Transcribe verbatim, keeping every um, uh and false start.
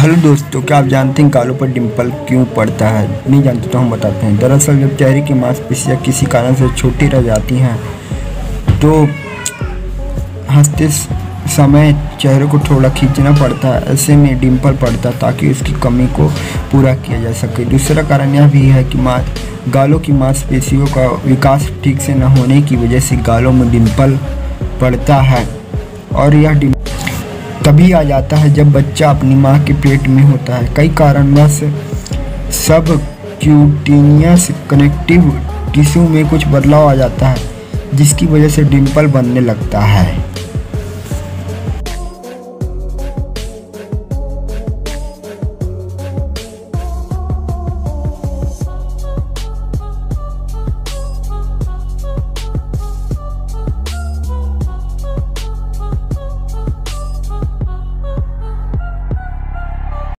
Hello दोस्तों, क्या आप जानते हैं गालों पर डिंपल क्यों पड़ता है? नहीं जानते तो हम बताते हैं। दरअसल जब चेहरे की मांसपेशियां किसी कारण से छोटी रह जाती हैं तो हंसते समय चेहरे को थोड़ा खींचना पड़ता है। ऐसे में डिंपल पड़ता है ताकि उसकी कमी को पूरा किया जा सके। दूसरा कारण यह भी है कि मां गालों की मांसपेशियों का विकास ठीक से न होने की वजह से गालों में डिंपल पड़ता है, और यह डिंपल तभी आ जाता है जब बच्चा अपनी मां के पेट में होता है। कई कारणवश सब क्यूटेनियस कनेक्टिव टिश्यू में कुछ बदलाव आ जाता है, जिसकी वजह से डिंपल बनने लगता है।